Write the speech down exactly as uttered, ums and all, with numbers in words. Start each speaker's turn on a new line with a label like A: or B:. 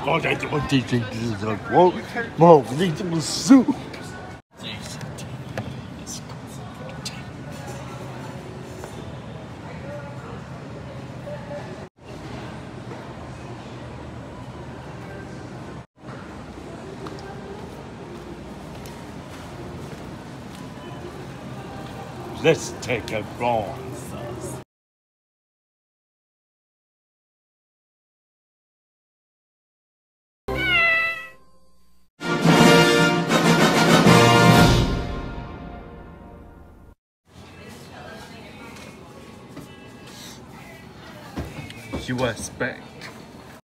A: 刚才怎么这这这这我我你这么瘦。Let's take a bronze. U S Bank.